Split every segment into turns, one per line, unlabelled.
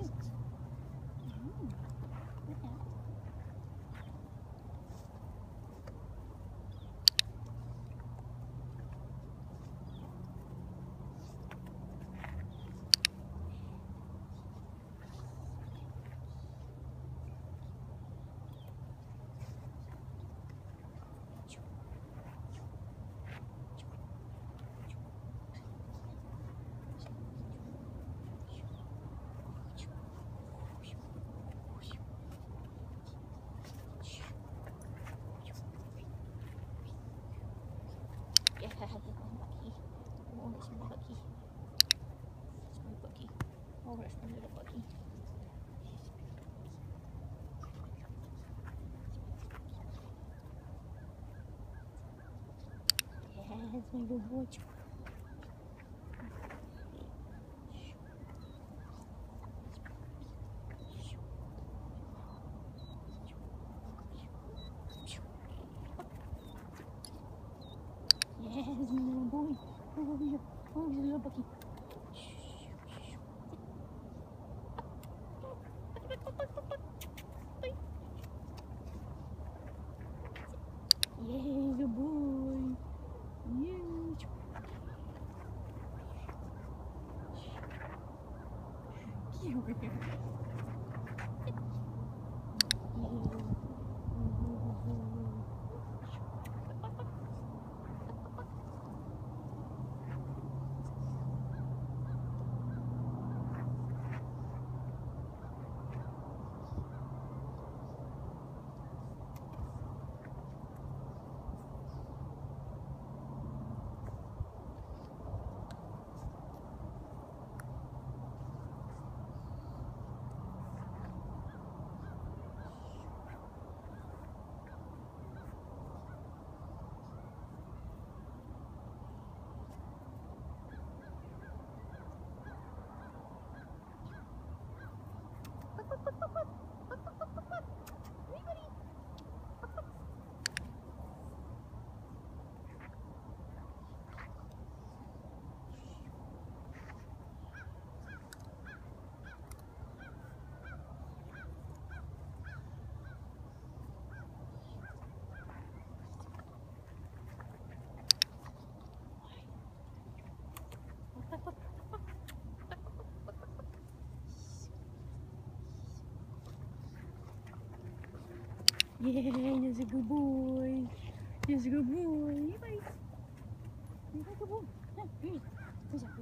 Yeah, Bucky. Oh, it's my Bucky. It's my Bucky. Oh, it's my little Bucky. Yeah, it's my little boy. Yeah, it's my little boy. Oh, yeah. Oh, he's a little Bucky. Yeah, good boy. Yeah. Yeah, he's a good boy. He's a good boy. Hey, buddy. He's a good boy. Yeah, here's. Where's that?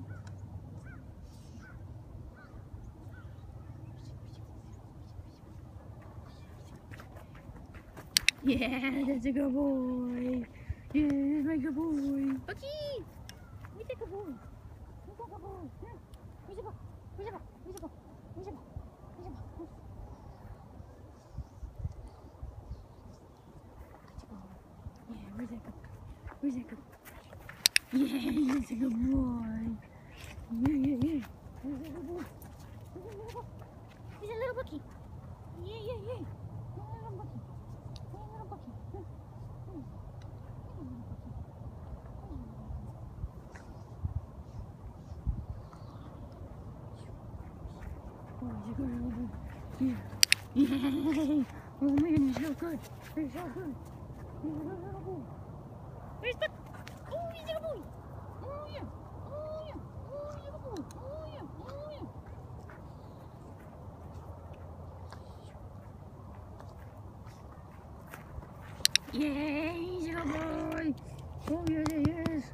Yeah, that's a good boy. Yeah, that's my good boy. Bucky! Where's that good boy? Where's that good boy? Yeah. Where's the ball? Where's the ball? Where's the ball? Where's the ball? Where's the ball? Yeah, where's that good? Where's that good? Yeah, he's a good boy. Yeah. He's a good boy. He's a little Bucky. Yeah. He's a little Bucky. He's a little Bucky. Oh, he's a good little boy. Yeah. Oh man, he's so good. He's so good. He's a good little boy. Where's Bucky? Oh, he's a good boy. Oh yeah. Oh yeah. Oh, he's a good boy. Oh yeah. Yeah, he's a good boy. Oh yes, he is.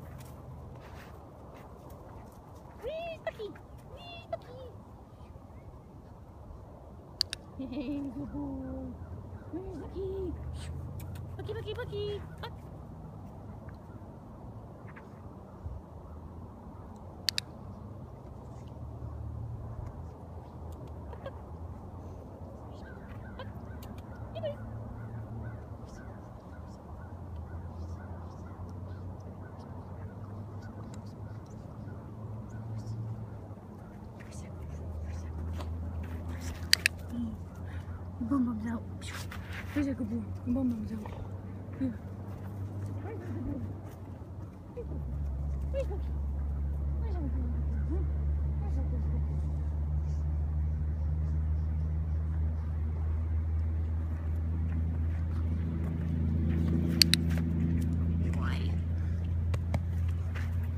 Where's Bucky? Where's Bucky? Hey, good boy. Where's Bucky? Bucky. Buck. Bum Bum's out. Where's that good boy? Bum Bum's out. Yeah.